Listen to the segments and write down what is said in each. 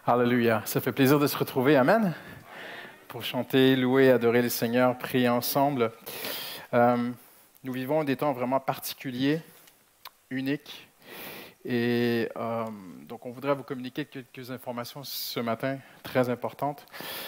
Alléluia. Ça fait plaisir de se retrouver. Amen. Pour chanter, louer, adorer le Seigneur, prier ensemble. Nous vivons des temps vraiment particuliers, uniques. Et donc, on voudrait vous communiquer quelques informations ce matin, très importantes.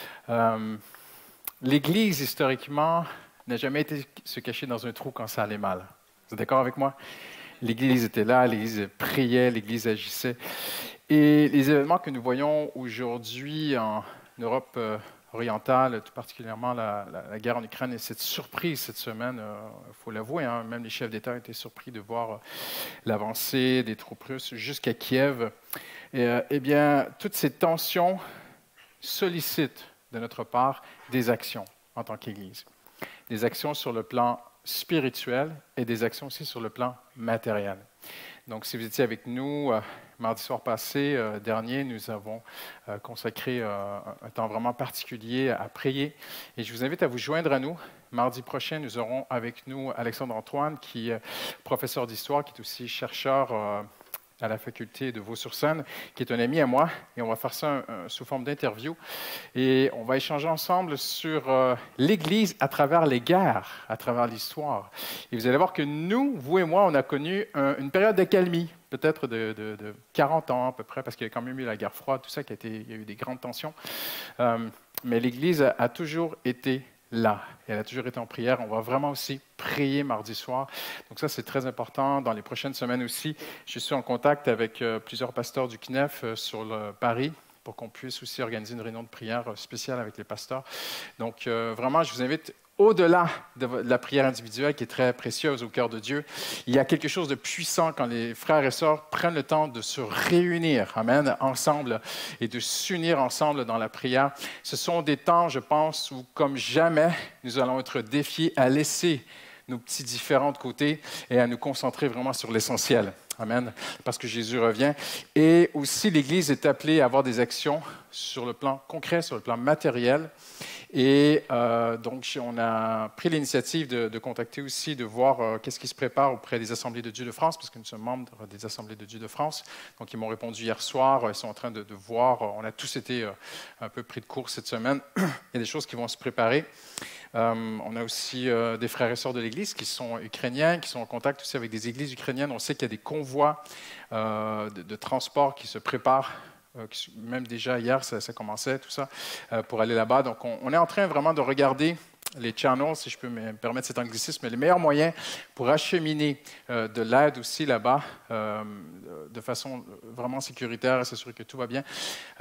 L'Église, historiquement, n'a jamais été se cacher dans un trou quand ça allait mal. Vous êtes d'accord avec moi? L'Église était là, l'Église priait, l'Église agissait. Et les événements que nous voyons aujourd'hui en Europe orientale, tout particulièrement la guerre en Ukraine, et cette surprise cette semaine, il faut l'avouer, hein, même les chefs d'État étaient surpris de voir l'avancée des troupes russes jusqu'à Kiev. Eh bien, toutes ces tensions sollicitent de notre part des actions en tant qu'Église. Des actions sur le plan spirituel et des actions aussi sur le plan matériel. Donc, si vous étiez avec nous mardi soir passé, dernier, nous avons consacré un temps vraiment particulier à prier. Et je vous invite à vous joindre à nous. Mardi prochain, nous aurons avec nous Alexandre Antoine, qui est professeur d'histoire, qui est aussi chercheur à la faculté de Vaux-sur-Seine, qui est un ami à moi, et on va faire ça sous forme d'interview. Et on va échanger ensemble sur l'Église à travers les guerres, à travers l'histoire. Et vous allez voir que nous, vous et moi, on a connu une période d'accalmie, peut-être de 40 ans à peu près, parce qu'il y a quand même eu la guerre froide, tout ça, il y a eu des grandes tensions. Mais l'Église a toujours été là. Elle a toujours été en prière. On va vraiment aussi prier mardi soir. Donc ça, c'est très important. Dans les prochaines semaines aussi, je suis en contact avec plusieurs pasteurs du CNEF sur Paris pour qu'on puisse aussi organiser une réunion de prière spéciale avec les pasteurs. Donc vraiment, je vous invite, au-delà de la prière individuelle qui est très précieuse au cœur de Dieu, il y a quelque chose de puissant quand les frères et sœurs prennent le temps de se réunir, amen, ensemble et de s'unir ensemble dans la prière. Ce sont des temps, je pense, où comme jamais, nous allons être défiés à laisser nos petits différends de côté et à nous concentrer vraiment sur l'essentiel. Amen. Parce que Jésus revient. Et aussi, l'Église est appelée à avoir des actions sur le plan concret, sur le plan matériel. Et donc, on a pris l'initiative de contacter aussi, de voir qu'est-ce qui se prépare auprès des Assemblées de Dieu de France, parce que nous sommes membres des Assemblées de Dieu de France. Donc, ils m'ont répondu hier soir. Ils sont en train de voir. On a tous été un peu pris de court cette semaine. Il y a des choses qui vont se préparer. On a aussi des frères et sœurs de l'Église qui sont ukrainiens, qui sont en contact aussi avec des églises ukrainiennes. On sait qu'il y a des convois de transport qui se préparent. Même déjà hier, ça commençait, tout ça, pour aller là-bas. Donc, on est en train vraiment de regarder les channels, si je peux me permettre cet anglicisme, les meilleurs moyens pour acheminer de l'aide aussi là-bas de façon vraiment sécuritaire et s'assurer que tout va bien.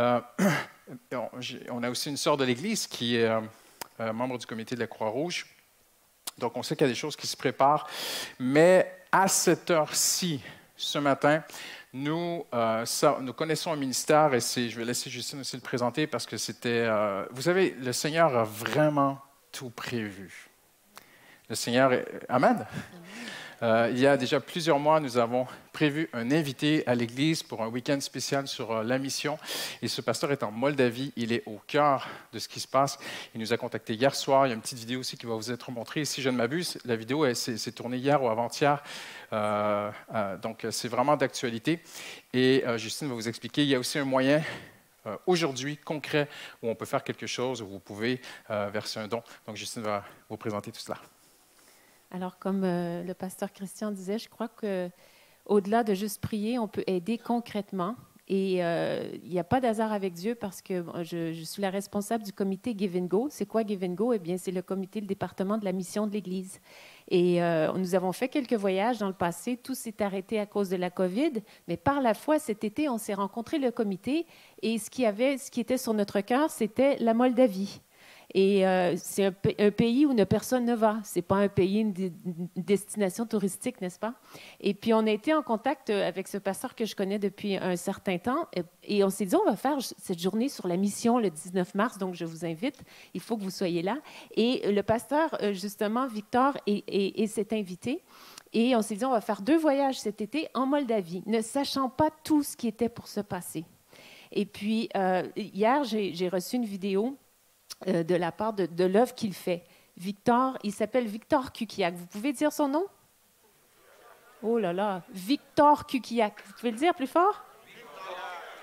On a aussi une sœur de l'Église qui est membre du comité de la Croix-Rouge. Donc, on sait qu'il y a des choses qui se préparent. Mais à cette heure-ci, ce matin, nous connaissons un ministère, et je vais laisser Justine aussi le présenter, parce que c'était... vous savez, le Seigneur a vraiment tout prévu. Le Seigneur... Amen. Il y a déjà plusieurs mois, nous avons prévu un invité à l'Église pour un week-end spécial sur la mission. Et ce pasteur est en Moldavie. Il est au cœur de ce qui se passe. Il nous a contactés hier soir. Il y a une petite vidéo aussi qui va vous être montrée. Si je ne m'abuse, la vidéo s'est tournée hier ou avant-hier. Donc, c'est vraiment d'actualité. Et Justine va vous expliquer. Il y a aussi un moyen aujourd'hui concret où on peut faire quelque chose, où vous pouvez verser un don. Donc, Justine va vous présenter tout cela. Alors, comme le pasteur Christian disait, je crois qu'au-delà de juste prier, on peut aider concrètement. Et il n'y a pas d'hasard avec Dieu parce que je suis la responsable du comité Give and Go. C'est quoi Give and Go? Eh bien, c'est le comité, le département de la mission de l'Église. Et nous avons fait quelques voyages dans le passé. Tout s'est arrêté à cause de la COVID. Mais par la foi, cet été, on s'est rencontré le comité. Et ce qui était sur notre cœur, c'était la Moldavie. Et c'est un pays où personne ne va. Ce n'est pas un pays, une destination touristique, n'est-ce pas? Et puis, on a été en contact avec ce pasteur que je connais depuis un certain temps. Et on s'est dit, on va faire cette journée sur la mission le 19 mars. Donc, je vous invite. Il faut que vous soyez là. Et le pasteur, justement, Victor, s'est invité. Et on s'est dit, on va faire 2 voyages cet été en Moldavie, ne sachant pas tout ce qui était pour se passer. Et puis, hier, j'ai reçu une vidéo de la part de l'œuvre qu'il fait. Victor, il s'appelle Victor Kukiak. Vous pouvez dire son nom? Oh là là, Victor Kukiak. Vous pouvez le dire plus fort?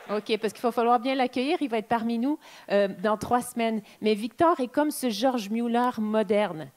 OK, parce qu'il va falloir bien l'accueillir. Il va être parmi nous dans 3 semaines. Mais Victor est comme ce George Mueller moderne.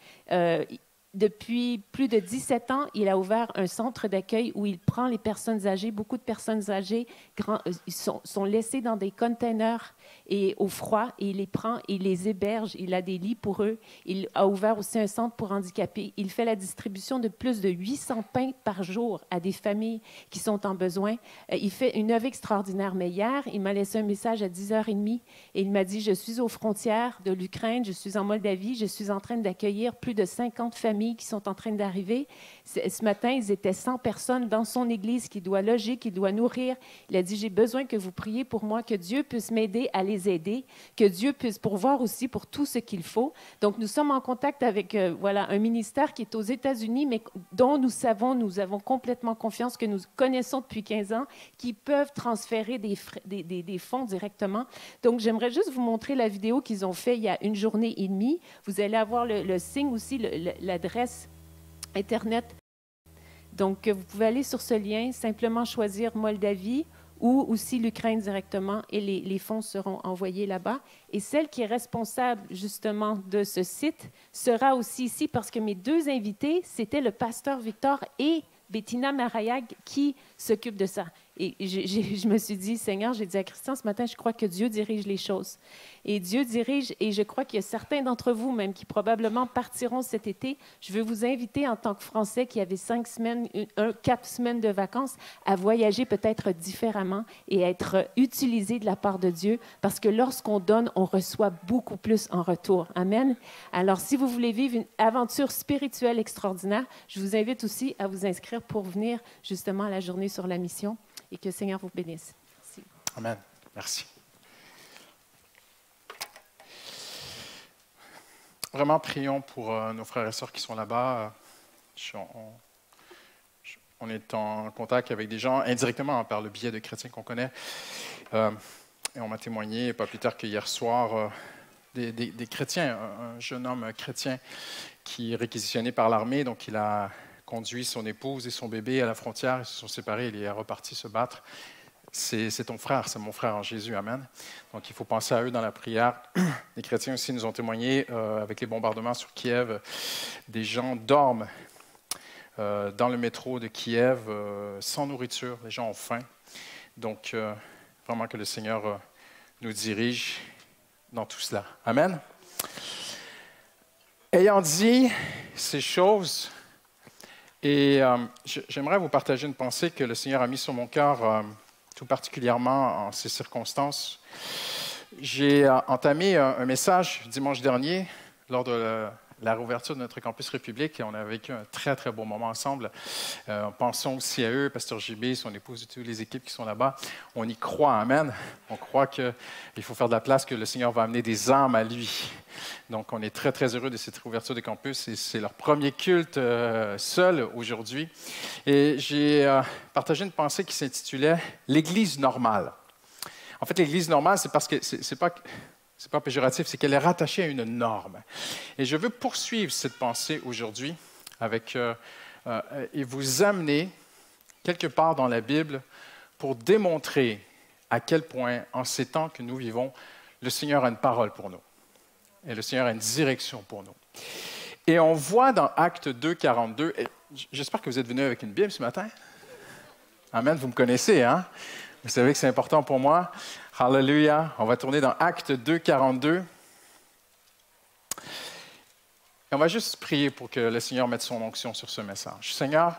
Depuis plus de 17 ans, il a ouvert un centre d'accueil où il prend les personnes âgées. Beaucoup de personnes âgées sont laissées dans des containers et au froid, et il les prend et il les héberge. Il a des lits pour eux. Il a ouvert aussi un centre pour handicapés. Il fait la distribution de plus de 800 pains par jour à des familles qui sont en besoin. Il fait une œuvre extraordinaire. Mais hier, il m'a laissé un message à 10h30 et il m'a dit, je suis aux frontières de l'Ukraine, je suis en Moldavie, je suis en train d'accueillir plus de 50 familles qui sont en train d'arriver. Ce matin, ils étaient 100 personnes dans son église qui doit loger, qui doit nourrir. Il a dit, j'ai besoin que vous priez pour moi, que Dieu puisse m'aider à les aider, que Dieu puisse pourvoir aussi pour tout ce qu'il faut. Donc, nous sommes en contact avec un ministère qui est aux États-Unis, mais dont nous avons complètement confiance, que nous connaissons depuis 15 ans, qui peuvent transférer des fonds directement. Donc, j'aimerais juste vous montrer la vidéo qu'ils ont fait il y a une journée et demie. Vous allez avoir le signe aussi, l'adresse Internet. Donc, vous pouvez aller sur ce lien, simplement choisir Moldavie ou aussi l'Ukraine directement et les fonds seront envoyés là-bas. Et celle qui est responsable justement de ce site sera aussi ici parce que mes 2 invités, c'était le pasteur Victor et Bettina Marayag qui s'occupe de ça. Et je me suis dit, Seigneur, j'ai dit à Christian ce matin, je crois que Dieu dirige les choses. Et Dieu dirige, et je crois qu'il y a certains d'entre vous même qui probablement partiront cet été. Je veux vous inviter en tant que Français qui avez 4 semaines de vacances à voyager peut-être différemment et à être utilisé de la part de Dieu parce que lorsqu'on donne, on reçoit beaucoup plus en retour. Amen. Alors, si vous voulez vivre une aventure spirituelle extraordinaire, je vous invite aussi à vous inscrire pour venir justement à la journée sur la mission. Et que le Seigneur vous bénisse. Merci. Amen. Merci. Vraiment, prions pour nos frères et sœurs qui sont là-bas. On est en contact avec des gens indirectement par le biais de chrétiens qu'on connaît. Et on m'a témoigné, pas plus tard qu'hier soir, des chrétiens, un jeune homme chrétien qui est réquisitionné par l'armée, donc il a conduit son épouse et son bébé à la frontière, ils se sont séparés, il est reparti se battre. C'est ton frère, c'est mon frère en Jésus, amen. Donc il faut penser à eux dans la prière. Les chrétiens aussi nous ont témoigné, avec les bombardements sur Kiev, des gens dorment dans le métro de Kiev sans nourriture, les gens ont faim. Donc vraiment que le Seigneur nous dirige dans tout cela. Amen. Ayant dit ces choses, et j'aimerais vous partager une pensée que le Seigneur a mise sur mon cœur, tout particulièrement en ces circonstances. J'ai entamé un message dimanche dernier lors de la réouverture de notre campus République. On a vécu un très, très beau moment ensemble. Pensons aussi à eux, Pasteur JB, son épouse et toutes les équipes qui sont là-bas. On y croit, amen. On croit qu'il faut faire de la place, que le Seigneur va amener des âmes à lui. Donc, on est très, très heureux de cette réouverture de campus. Et c'est leur premier culte seul aujourd'hui. Et j'ai partagé une pensée qui s'intitulait « L'Église normale ». En fait, l'Église normale, c'est parce que c'est pas péjoratif, c'est qu'elle est rattachée à une norme. Et je veux poursuivre cette pensée aujourd'hui et vous amener quelque part dans la Bible pour démontrer à quel point, en ces temps que nous vivons, le Seigneur a une parole pour nous. Et le Seigneur a une direction pour nous. Et on voit dans Actes 2, 42, j'espère que vous êtes venus avec une Bible ce matin. Amen, vous me connaissez, hein? Vous savez que c'est important pour moi. Alléluia. On va tourner dans Actes 2, 42. Et on va juste prier pour que le Seigneur mette son onction sur ce message. Seigneur,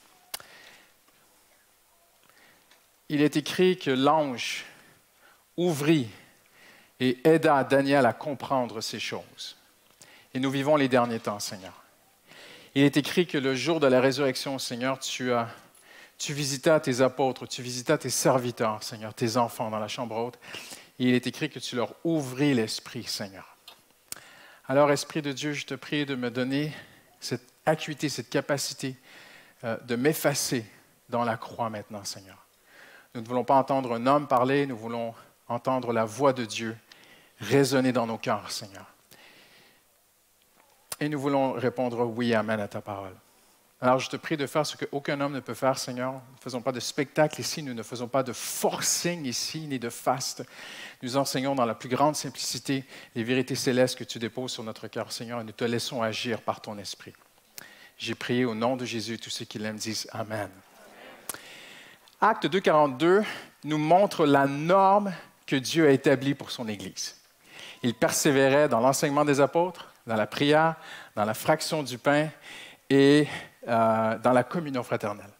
il est écrit que l'ange ouvrit et aida Daniel à comprendre ces choses. Et nous vivons les derniers temps, Seigneur. Il est écrit que le jour de la résurrection, Seigneur, tu visitas tes apôtres, tu visitas tes serviteurs, Seigneur, tes enfants dans la chambre haute. Et il est écrit que tu leur ouvris l'esprit, Seigneur. Alors, Esprit de Dieu, je te prie de me donner cette acuité, cette capacité de m'effacer dans la croix maintenant, Seigneur. Nous ne voulons pas entendre un homme parler, nous voulons entendre la voix de Dieu résonner dans nos cœurs, Seigneur. Et nous voulons répondre oui, amen à ta parole. Alors, je te prie de faire ce qu'aucun homme ne peut faire, Seigneur. Nous ne faisons pas de spectacle ici, nous ne faisons pas de forcing ici, ni de faste. Nous enseignons dans la plus grande simplicité les vérités célestes que tu déposes sur notre cœur, Seigneur, et nous te laissons agir par ton esprit. J'ai prié au nom de Jésus, tous ceux qui l'aiment disent Amen. Acte 2,42 nous montre la norme que Dieu a établie pour son Église. Il persévérait dans l'enseignement des apôtres, dans la prière, dans la fraction du pain et dans la communion fraternelle.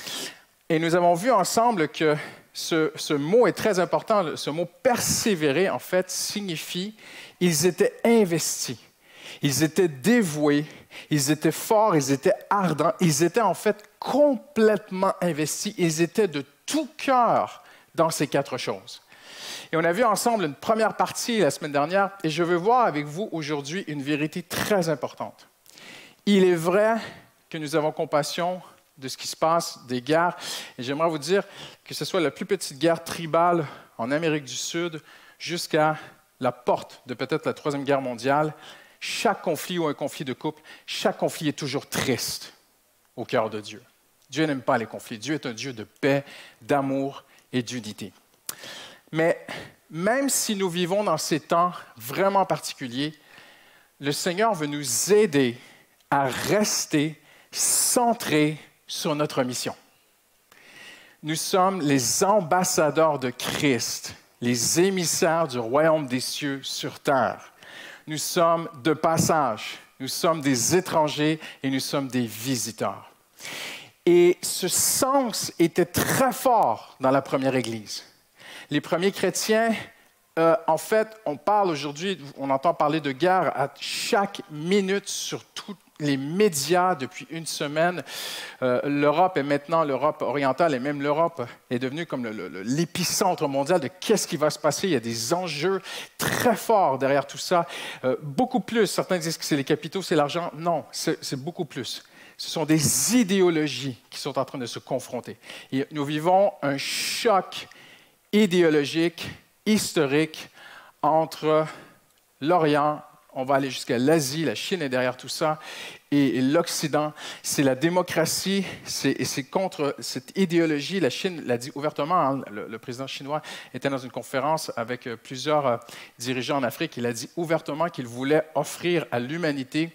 Et nous avons vu ensemble que ce mot est très important. Ce mot « persévérer », en fait, signifie ils étaient investis, ils étaient dévoués, ils étaient forts, ils étaient ardents, ils étaient en fait complètement investis, ils étaient de tout cœur dans ces 4 choses. Et on a vu ensemble une première partie la semaine dernière, et je veux voir avec vous aujourd'hui une vérité très importante. Il est vrai que nous avons compassion de ce qui se passe, des guerres, et j'aimerais vous dire que ce soit la plus petite guerre tribale en Amérique du Sud jusqu'à la porte de peut-être la Troisième Guerre mondiale, chaque conflit ou un conflit de couple, chaque conflit est toujours triste au cœur de Dieu. Dieu n'aime pas les conflits. Dieu est un Dieu de paix, d'amour et d'unité. Mais même si nous vivons dans ces temps vraiment particuliers, le Seigneur veut nous aider à rester centrés sur notre mission. Nous sommes les ambassadeurs de Christ, les émissaires du royaume des cieux sur terre. Nous sommes de passage, nous sommes des étrangers et nous sommes des visiteurs. Et ce sens était très fort dans la première Église. Les premiers chrétiens, en fait, on parle aujourd'hui, on entend parler de guerre à chaque minute sur tous les médias depuis une semaine. L'Europe est maintenant, l'Europe orientale et même l'Europe est devenue comme l'épicentre mondial de qu'est-ce qui va se passer. Il y a des enjeux très forts derrière tout ça. Beaucoup plus, certains disent que c'est les capitaux, c'est l'argent. Non, c'est beaucoup plus. Ce sont des idéologies qui sont en train de se confronter. Et nous vivons un choc idéologique, historique, entre l'Orient, on va aller jusqu'à l'Asie, la Chine est derrière tout ça, et l'Occident. C'est la démocratie, c'est contre cette idéologie. La Chine l'a dit ouvertement, hein, le président chinois était dans une conférence avec plusieurs dirigeants en Afrique. Il a dit ouvertement qu'il voulait offrir à l'humanité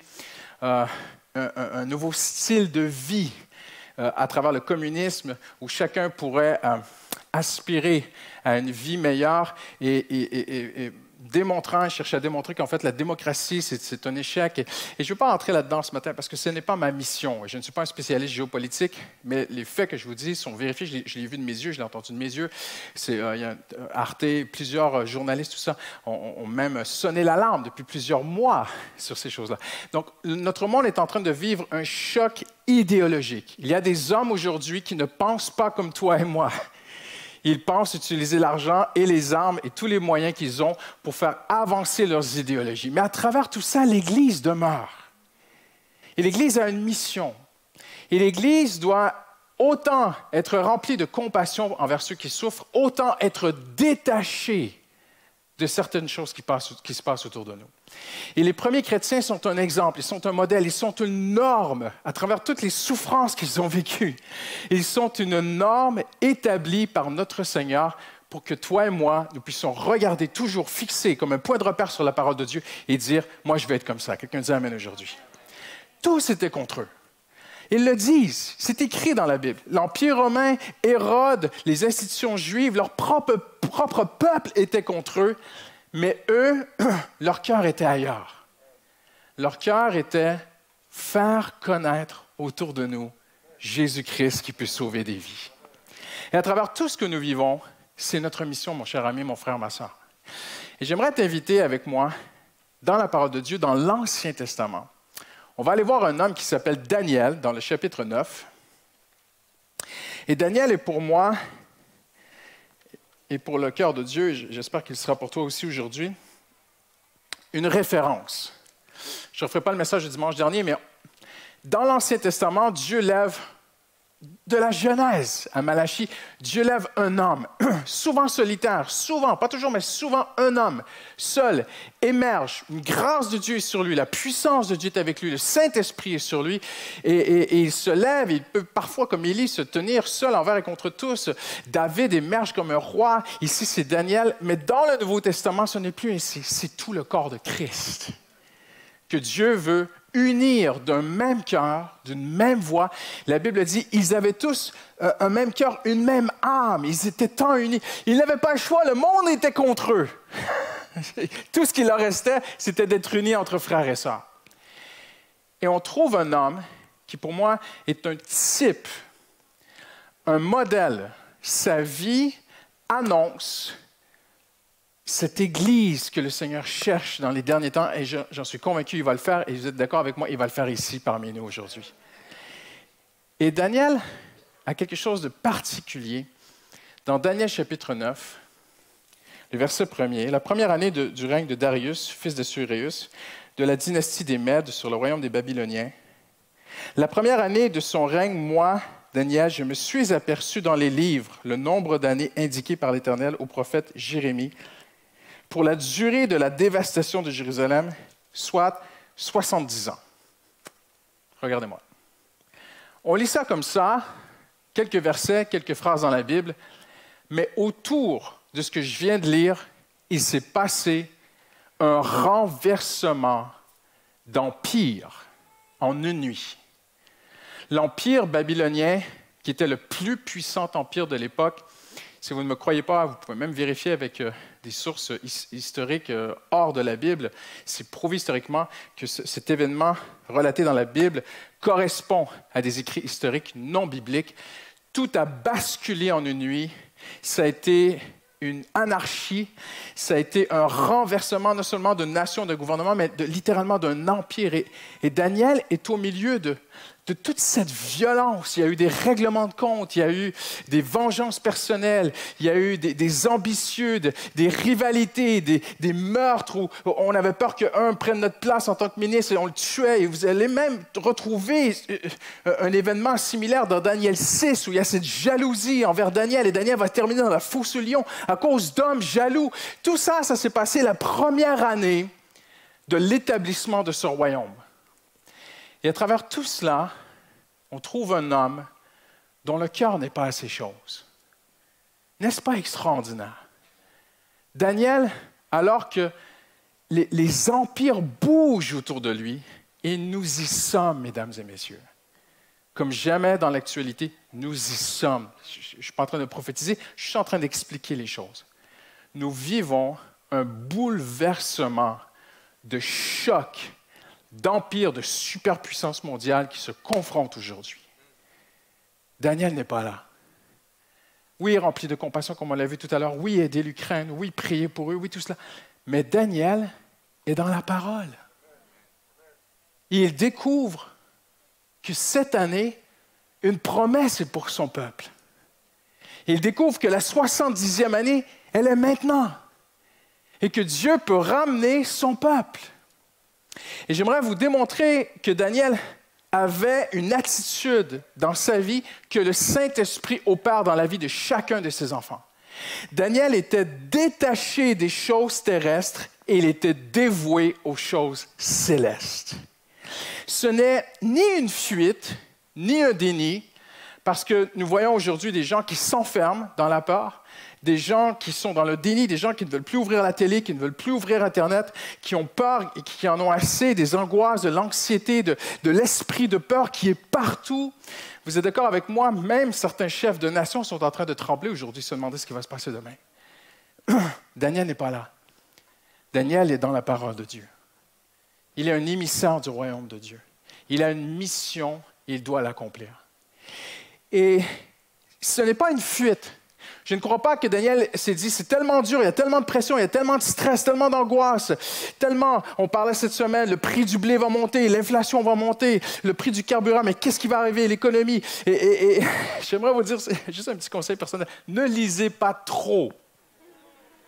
un nouveau style de vie à travers le communisme où chacun pourrait aspirer à une vie meilleure et chercher à démontrer qu'en fait la démocratie c'est un échec. Et je ne veux pas entrer là-dedans ce matin parce que ce n'est pas ma mission. Je ne suis pas un spécialiste géopolitique, mais les faits que je vous dis sont vérifiés. Je l'ai vu de mes yeux, je l'ai entendu de mes yeux. Il y a Arte, plusieurs journalistes, tout ça, ont même sonné l'alarme depuis plusieurs mois sur ces choses-là. Donc notre monde est en train de vivre un choc idéologique. Il y a des hommes aujourd'hui qui ne pensent pas comme toi et moi. Ils pensent utiliser l'argent et les armes et tous les moyens qu'ils ont pour faire avancer leurs idéologies. Mais à travers tout ça, l'Église demeure. Et l'Église a une mission. Et l'Église doit autant être remplie de compassion envers ceux qui souffrent, autant être détachée de certaines choses qui se passent autour de nous. Et les premiers chrétiens sont un exemple, ils sont un modèle, ils sont une norme à travers toutes les souffrances qu'ils ont vécues. Ils sont une norme établie par notre Seigneur pour que toi et moi, nous puissions regarder toujours fixé comme un point de repère sur la parole de Dieu et dire « Moi, je vais être comme ça ». Quelqu'un dit « Amen » aujourd'hui. Tous étaient contre eux. Ils le disent, c'est écrit dans la Bible. L'Empire romain, Hérode, les institutions juives, leur propre peuple était contre eux, mais eux, leur cœur était ailleurs. Leur cœur était faire connaître autour de nous Jésus-Christ qui peut sauver des vies. Et à travers tout ce que nous vivons, c'est notre mission, mon cher ami, mon frère, ma soeur. Et j'aimerais t'inviter avec moi dans la parole de Dieu, dans l'Ancien Testament. On va aller voir un homme qui s'appelle Daniel dans le chapitre 9. Et Daniel est pour moi, et pour le cœur de Dieu, j'espère qu'il sera pour toi aussi aujourd'hui, une référence. Je ne referai pas le message du dimanche dernier, mais dans l'Ancien Testament, Dieu lève de la Genèse à Malachie, Dieu lève un homme, souvent solitaire, souvent, pas toujours, mais souvent un homme, seul, émerge, une grâce de Dieu est sur lui, la puissance de Dieu est avec lui, le Saint-Esprit est sur lui, et il se lève, il peut parfois, comme Élie, se tenir seul envers et contre tous. David émerge comme un roi, ici c'est Daniel, mais dans le Nouveau Testament, ce n'est plus ainsi, c'est tout le corps de Christ que Dieu veut unir d'un même cœur, d'une même voix. La Bible dit, ils avaient tous un même cœur, une même âme. Ils étaient tant unis. Ils n'avaient pas le choix, le monde était contre eux. Tout ce qui leur restait, c'était d'être unis entre frères et sœurs. Et on trouve un homme qui, pour moi, est un type, un modèle. Sa vie annonce cette Église que le Seigneur cherche dans les derniers temps, et j'en suis convaincu, il va le faire, et vous êtes d'accord avec moi, il va le faire ici parmi nous aujourd'hui. Et Daniel a quelque chose de particulier. Dans Daniel chapitre 9, le verset 1er, la première année du règne de Darius, fils de Suréus, de la dynastie des Mèdes sur le royaume des Babyloniens, la première année de son règne, moi, Daniel, je me suis aperçu dans les livres le nombre d'années indiquées par l'Éternel au prophète Jérémie, pour la durée de la dévastation de Jérusalem, soit 70 ans. Regardez-moi. On lit ça comme ça, quelques versets, quelques phrases dans la Bible, mais autour de ce que je viens de lire, il s'est passé un renversement d'empire en une nuit. L'empire babylonien, qui était le plus puissant empire de l'époque, si vous ne me croyez pas, vous pouvez même vérifier avec des sources historiques hors de la Bible. C'est prouvé historiquement que cet événement relaté dans la Bible correspond à des écrits historiques non bibliques. Tout a basculé en une nuit. Ça a été une anarchie. Ça a été un renversement non seulement de nations, de gouvernements, mais littéralement d'un empire. Et Daniel est au milieu de toute cette violence. Il y a eu des règlements de compte, il y a eu des vengeances personnelles, il y a eu des ambitieux, des rivalités, des meurtres où on avait peur qu'un prenne notre place en tant que ministre et on le tuait. Et vous allez même retrouver un événement similaire dans Daniel 6 où il y a cette jalousie envers Daniel et Daniel va terminer dans la fosse aux lions à cause d'hommes jaloux. Tout ça, ça s'est passé la première année de l'établissement de ce royaume. Et à travers tout cela, on trouve un homme dont le cœur n'est pas à ces choses. N'est-ce pas extraordinaire? Daniel, alors que les empires bougent autour de lui, et nous y sommes, mesdames et messieurs. Comme jamais dans l'actualité, nous y sommes. Je ne suis pas en train de prophétiser, je suis en train d'expliquer les choses. Nous vivons un bouleversement de choc, d'empires, de superpuissance mondiale qui se confrontent aujourd'hui. Daniel n'est pas là. Oui, rempli de compassion, comme on l'a vu tout à l'heure. Oui, aider l'Ukraine. Oui, prier pour eux. Oui, tout cela. Mais Daniel est dans la parole. Il découvre que cette année, une promesse est pour son peuple. Il découvre que la 70e année, elle est maintenant. Et que Dieu peut ramener son peuple. Et j'aimerais vous démontrer que Daniel avait une attitude dans sa vie que le Saint-Esprit opère dans la vie de chacun de ses enfants. Daniel était détaché des choses terrestres et il était dévoué aux choses célestes. Ce n'est ni une fuite, ni un déni, parce que nous voyons aujourd'hui des gens qui s'enferment dans la peur, des gens qui sont dans le déni, des gens qui ne veulent plus ouvrir la télé, qui ne veulent plus ouvrir Internet, qui ont peur et qui en ont assez des angoisses, de l'anxiété, de l'esprit de peur qui est partout. Vous êtes d'accord avec moi? Même certains chefs de nation sont en train de trembler aujourd'hui, se demander ce qui va se passer demain. Daniel n'est pas là. Daniel est dans la parole de Dieu. Il est un émissaire du royaume de Dieu. Il a une mission et il doit l'accomplir. Et ce n'est pas une fuite. Je ne crois pas que Daniel s'est dit, c'est tellement dur, il y a tellement de pression, il y a tellement de stress, tellement d'angoisse, tellement, on parlait cette semaine, le prix du blé va monter, l'inflation va monter, le prix du carburant, mais qu'est-ce qui va arriver, l'économie? Et j'aimerais vous dire, c'est juste un petit conseil personnel, ne lisez pas trop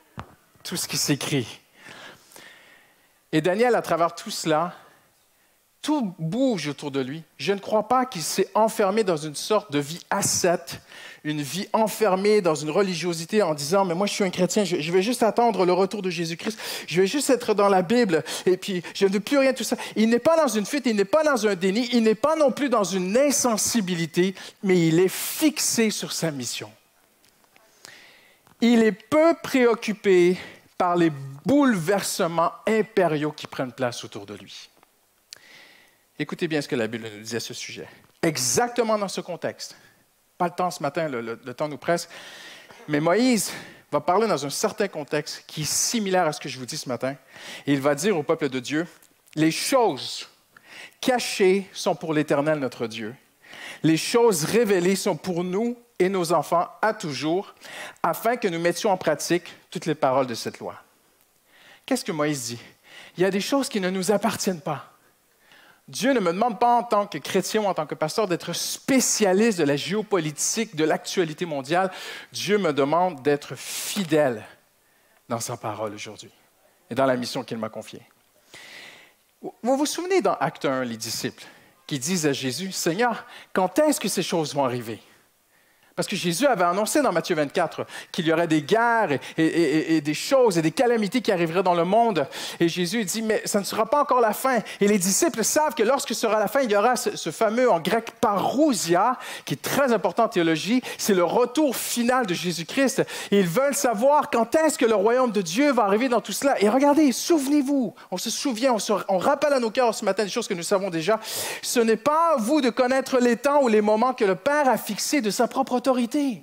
tout ce qui s'écrit. Et Daniel, à travers tout cela, Tout bouge autour de lui. Je ne crois pas qu'il s'est enfermé dans une sorte de vie ascète, une vie enfermée dans une religiosité en disant « mais moi je suis un chrétien, je vais juste attendre le retour de Jésus-Christ, je vais juste être dans la Bible et puis je ne veux plus rien de tout ça ». Il n'est pas dans une fuite, il n'est pas dans un déni, il n'est pas non plus dans une insensibilité, mais il est fixé sur sa mission. Il est peu préoccupé par les bouleversements impériaux qui prennent place autour de lui. Écoutez bien ce que la Bible nous dit à ce sujet. Exactement dans ce contexte. Pas le temps ce matin, le temps nous presse. Mais Moïse va parler dans un certain contexte qui est similaire à ce que je vous dis ce matin. Et il va dire au peuple de Dieu, « Les choses cachées sont pour l'Éternel notre Dieu. Les choses révélées sont pour nous et nos enfants à toujours, afin que nous mettions en pratique toutes les paroles de cette loi. » Qu'est-ce que Moïse dit? Il y a des choses qui ne nous appartiennent pas. Dieu ne me demande pas en tant que chrétien ou en tant que pasteur d'être spécialiste de la géopolitique, de l'actualité mondiale. Dieu me demande d'être fidèle dans sa parole aujourd'hui et dans la mission qu'il m'a confiée. Vous vous souvenez dans Acte 1, les disciples qui disent à Jésus, « Seigneur, quand est-ce que ces choses vont arriver? » Parce que Jésus avait annoncé dans Matthieu 24 qu'il y aurait des guerres et des choses et des calamités qui arriveraient dans le monde. Et Jésus dit, mais ça ne sera pas encore la fin. Et les disciples savent que lorsque sera la fin, il y aura ce fameux en grec parousia, qui est très important en théologie. C'est le retour final de Jésus-Christ. Et ils veulent savoir quand est-ce que le royaume de Dieu va arriver dans tout cela. Et regardez, souvenez-vous, on se souvient, on rappelle à nos cœurs ce matin des choses que nous savons déjà. Ce n'est pas à vous de connaître les temps ou les moments que le Père a fixés de sa propre autorité.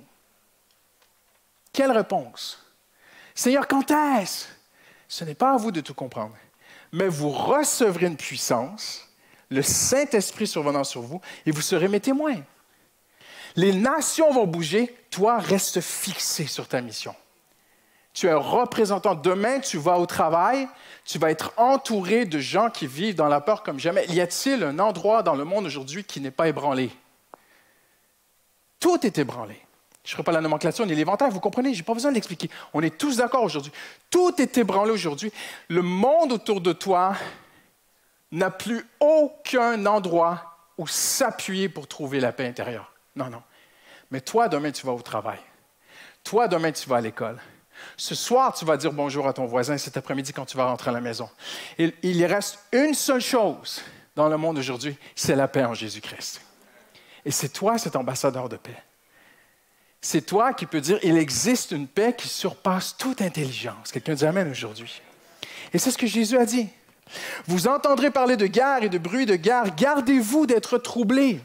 Quelle réponse? Seigneur, quand est-ce? Ce n'est pas à vous de tout comprendre, mais vous recevrez une puissance, le Saint-Esprit survenant sur vous, et vous serez mes témoins. Les nations vont bouger, toi, reste fixé sur ta mission. Tu es un représentant. Demain, tu vas au travail, tu vas être entouré de gens qui vivent dans la peur comme jamais. Y a-t-il un endroit dans le monde aujourd'hui qui n'est pas ébranlé? Tout est ébranlé. Je ne ferai pas la nomenclature ni l'éventaire, vous comprenez, je n'ai pas besoin de l'expliquer. On est tous d'accord aujourd'hui. Tout est ébranlé aujourd'hui. Le monde autour de toi n'a plus aucun endroit où s'appuyer pour trouver la paix intérieure. Non, non. Mais toi, demain, tu vas au travail. Toi, demain, tu vas à l'école. Ce soir, tu vas dire bonjour à ton voisin cet après-midi quand tu vas rentrer à la maison. Il reste une seule chose dans le monde aujourd'hui, c'est la paix en Jésus-Christ. Et c'est toi cet ambassadeur de paix. C'est toi qui peux dire, il existe une paix qui surpasse toute intelligence. Quelqu'un dit amen aujourd'hui. Et c'est ce que Jésus a dit. Vous entendrez parler de guerre et de bruit de guerre. Gardez-vous d'être troublés.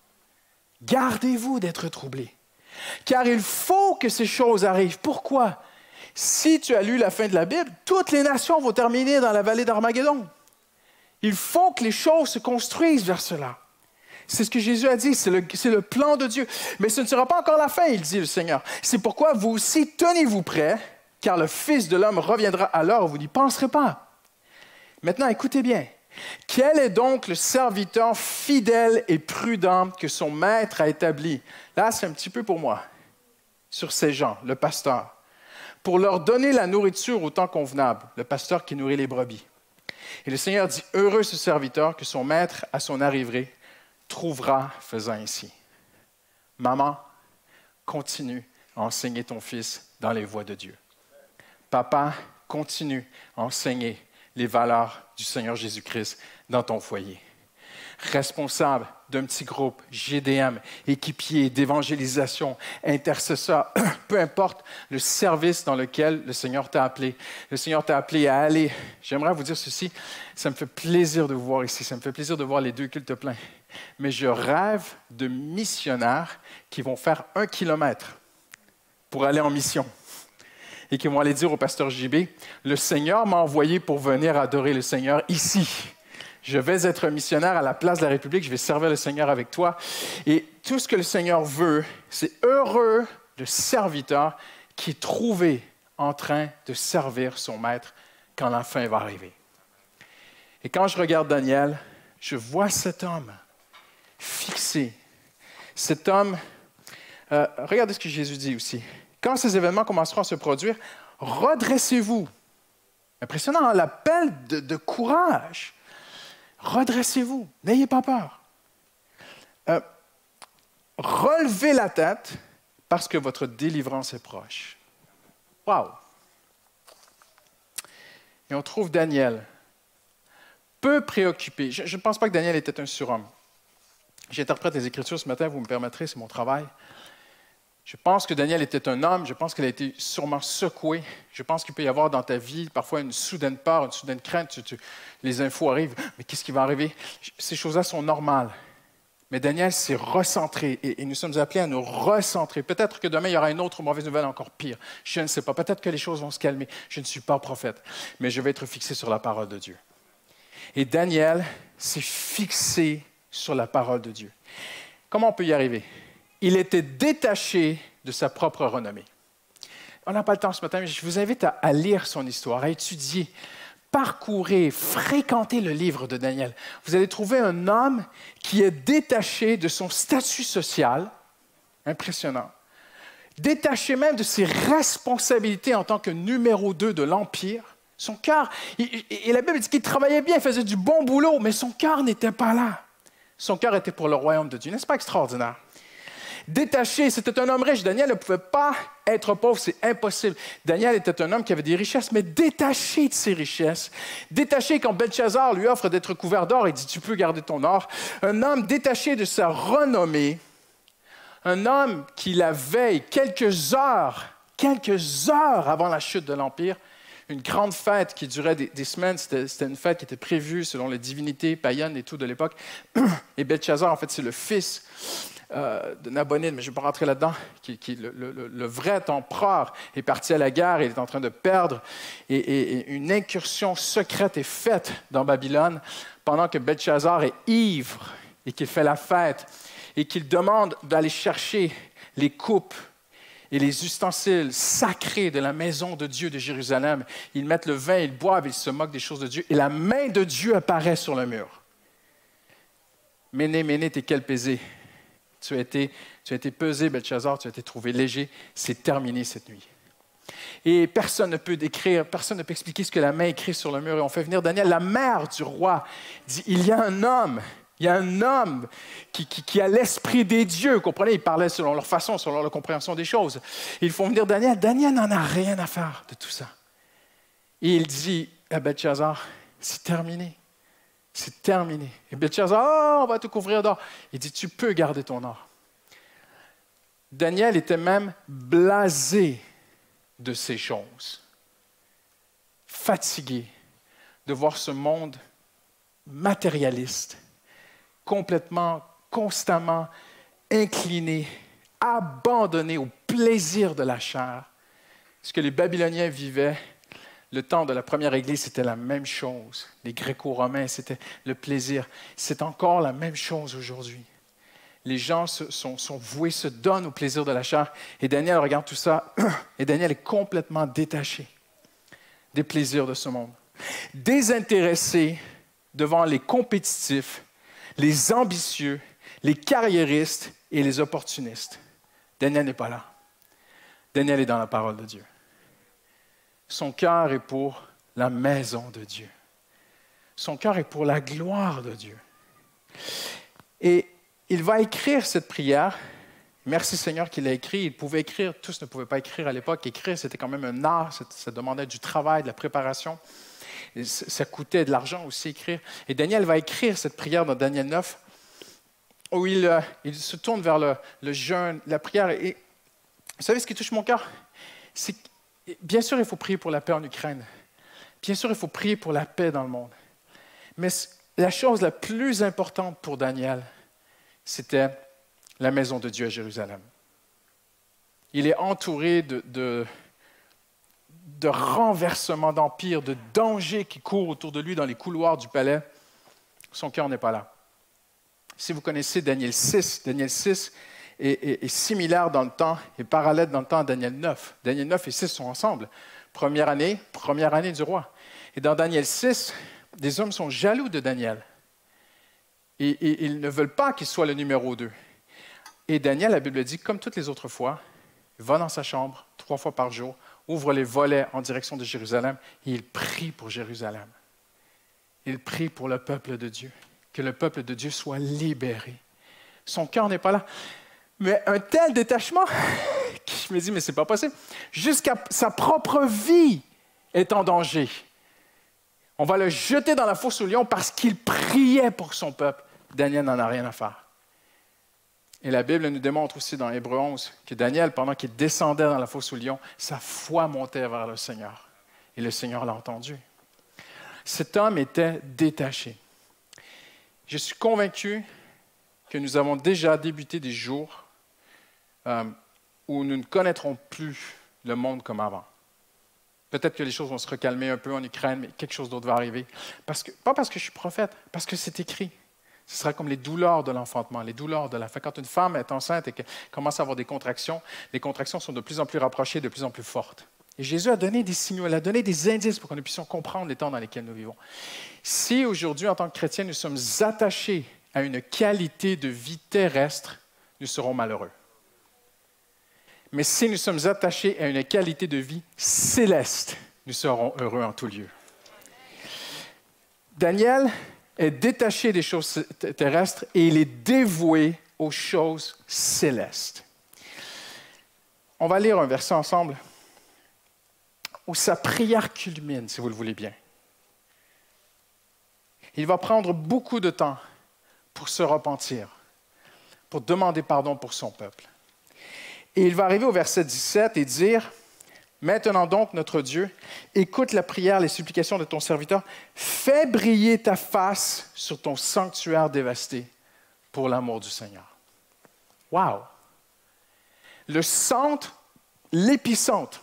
Gardez-vous d'être troublés. Car il faut que ces choses arrivent. Pourquoi? Si tu as lu la fin de la Bible, toutes les nations vont terminer dans la vallée d'Armageddon. Il faut que les choses se construisent vers cela. C'est ce que Jésus a dit, c'est le plan de Dieu. Mais ce ne sera pas encore la fin, il dit le Seigneur. C'est pourquoi vous aussi, tenez-vous prêts, car le Fils de l'homme reviendra à l'heure où vous n'y penserez pas. Maintenant, écoutez bien. Quel est donc le serviteur fidèle et prudent que son maître a établi? Là, c'est un petit peu pour moi, sur ces gens, le pasteur, pour leur donner la nourriture au temps convenable, le pasteur qui nourrit les brebis. Et le Seigneur dit, heureux ce serviteur que son maître, à son arrivée, trouvera faisant ainsi. Maman, continue à enseigner ton fils dans les voies de Dieu. Papa, continue à enseigner les valeurs du Seigneur Jésus-Christ dans ton foyer. Responsable d'un petit groupe, GDM, équipier d'évangélisation, intercesseur, peu importe le service dans lequel le Seigneur t'a appelé. Le Seigneur t'a appelé à aller. J'aimerais vous dire ceci, ça me fait plaisir de vous voir ici, ça me fait plaisir de voir les 2 cultes pleins. Mais je rêve de missionnaires qui vont faire 1 kilomètre pour aller en mission et qui vont aller dire au pasteur JB, le Seigneur m'a envoyé pour venir adorer le Seigneur ici. Je vais être missionnaire à la place de la République, je vais servir le Seigneur avec toi. Et tout ce que le Seigneur veut, c'est heureux le serviteur qui est trouvé en train de servir son maître quand la fin va arriver. Et quand je regarde Daniel, je vois cet homme fixé. Cet homme, regardez ce que Jésus dit aussi. Quand ces événements commenceront à se produire, redressez-vous. Impressionnant, hein? L'appel de courage. redressez-vous, n'ayez pas peur. Relevez la tête parce que votre délivrance est proche. Wow! Et on trouve Daniel, peu préoccupé. Je ne pense pas que Daniel était un surhomme. J'interprète les Écritures ce matin, vous me permettrez, c'est mon travail. Je pense que Daniel était un homme, je pense qu'il a été sûrement secoué. Je pense qu'il peut y avoir dans ta vie parfois une soudaine peur, une soudaine crainte. Les infos arrivent, mais qu'est-ce qui va arriver? Ces choses-là sont normales. Mais Daniel s'est recentré et nous sommes appelés à nous recentrer. Peut-être que demain, il y aura une autre mauvaise nouvelle encore pire. Je ne sais pas. Peut-être que les choses vont se calmer. Je ne suis pas prophète, mais je vais être fixé sur la parole de Dieu. Et Daniel s'est fixé sur la parole de Dieu. Comment on peut y arriver? Il était détaché de sa propre renommée. On n'a pas le temps ce matin, mais je vous invite à lire son histoire, à étudier. Parcourez, fréquentez le livre de Daniel. Vous allez trouver un homme qui est détaché de son statut social, impressionnant, détaché même de ses responsabilités en tant que numéro 2 de l'Empire. Son cœur, et la Bible dit qu'il travaillait bien, il faisait du bon boulot, mais son cœur n'était pas là. Son cœur était pour le royaume de Dieu. N'est-ce pas extraordinaire? Détaché, c'était un homme riche. Daniel ne pouvait pas être pauvre, c'est impossible. Daniel était un homme qui avait des richesses, mais détaché de ses richesses. Détaché quand Belchazzar lui offre d'être couvert d'or, il dit « Tu peux garder ton or ». Un homme détaché de sa renommée. Un homme qui, la veille, quelques heures avant la chute de l'Empire, une grande fête qui durait des semaines, c'était une fête qui était prévue selon les divinités païennes et tout de l'époque. Et Belchazzar, en fait, c'est le fils de Nabonide, mais je ne vais pas rentrer là-dedans, le vrai empereur est parti à la guerre, il est en train de perdre, et une incursion secrète est faite dans Babylone pendant que Belchazzar est ivre et qu'il fait la fête et qu'il demande d'aller chercher les coupes et les ustensiles sacrés de la maison de Dieu de Jérusalem. Ils mettent le vin, ils boivent, ils se moquent des choses de Dieu, et la main de Dieu apparaît sur le mur. Méné, Méné, Tékel, Pesé. Tu as été pesé, Belchazzar, tu as été trouvé léger. C'est terminé cette nuit. Et personne ne peut décrire, personne ne peut expliquer ce que la main écrit sur le mur. Et on fait venir Daniel. La mère du roi dit, il y a un homme qui a l'esprit des dieux. Vous comprenez, ils parlaient selon leur façon, selon leur compréhension des choses. Et ils font venir Daniel. Daniel n'en a rien à faire de tout ça. Et il dit à Belchazzar, c'est terminé. C'est terminé. Et Belchazzar, oh, on va te couvrir d'or. Il dit, tu peux garder ton or. Daniel était même blasé de ces choses, fatigué de voir ce monde matérialiste, complètement, constamment incliné, abandonné au plaisir de la chair. Ce que les Babyloniens vivaient, le temps de la première Église, c'était la même chose. Les Gréco-Romains, c'était le plaisir. C'est encore la même chose aujourd'hui. Les gens sont voués, se donnent au plaisir de la chair. Et Daniel regarde tout ça, et Daniel est complètement détaché des plaisirs de ce monde. Désintéressé devant les compétitifs, les ambitieux, les carriéristes et les opportunistes. Daniel n'est pas là. Daniel est dans la parole de Dieu. Son cœur est pour la maison de Dieu. Son cœur est pour la gloire de Dieu. Et il va écrire cette prière. Merci Seigneur qu'il l'a écrit. Il pouvait écrire, tous ne pouvaient pas écrire à l'époque. Écrire, c'était quand même un art, ça demandait du travail, de la préparation. Et ça coûtait de l'argent aussi, écrire. Et Daniel va écrire cette prière dans Daniel 9, où il se tourne vers le jeûne, la prière. Et vous savez ce qui touche mon cœur? C'est bien sûr, il faut prier pour la paix en Ukraine. Bien sûr, il faut prier pour la paix dans le monde. Mais la chose la plus importante pour Daniel, c'était la maison de Dieu à Jérusalem. Il est entouré de renversements d'empire, de dangers qui courent autour de lui dans les couloirs du palais. Son cœur n'est pas là. Si vous connaissez Daniel 6 est similaire dans le temps et parallèle dans le temps à Daniel 9. Daniel 9 et 6 sont ensemble. Première année du roi. Et dans Daniel 6, des hommes sont jaloux de Daniel. Et ils ne veulent pas qu'il soit le numéro 2. Et Daniel, la Bible dit, comme toutes les autres fois, il va dans sa chambre 3 fois par jour, ouvre les volets en direction de Jérusalem et il prie pour Jérusalem. il prie pour le peuple de Dieu, que le peuple de Dieu soit libéré. Son cœur n'est pas là. Mais un tel détachement, je me dis, mais c'est pas possible. Jusqu'à sa propre vie est en danger. On va le jeter dans la fosse aux lions parce qu'il priait pour son peuple. Daniel n'en a rien à faire. Et la Bible nous démontre aussi dans Hébreux 11 que Daniel, pendant qu'il descendait dans la fosse aux lions, sa foi montait vers le Seigneur. Et le Seigneur l'a entendu. Cet homme était détaché. Je suis convaincu que nous avons déjà débuté des jours où nous ne connaîtrons plus le monde comme avant. Peut-être que les choses vont se recalmer un peu en Ukraine, mais quelque chose d'autre va arriver. Pas parce que je suis prophète, parce que c'est écrit. Ce sera comme les douleurs de l'enfantement, les douleurs de la faim. Quand une femme est enceinte et qu'elle commence à avoir des contractions, les contractions sont de plus en plus rapprochées, de plus en plus fortes. Et Jésus a donné des signaux, il a donné des indices pour que nous puissions comprendre les temps dans lesquels nous vivons. Si aujourd'hui, en tant que chrétiens, nous sommes attachés à une qualité de vie terrestre, nous serons malheureux. Mais si nous sommes attachés à une qualité de vie céleste, nous serons heureux en tout lieu. Daniel est détaché des choses terrestres et il est dévoué aux choses célestes. On va lire un verset ensemble où sa prière culmine, si vous le voulez bien. Il va prendre beaucoup de temps pour se repentir, pour demander pardon pour son peuple. Et il va arriver au verset 17 et dire, « Maintenant donc, notre Dieu, écoute la prière, les supplications de ton serviteur, fais briller ta face sur ton sanctuaire dévasté pour l'amour du Seigneur. » Wow! Le centre, l'épicentre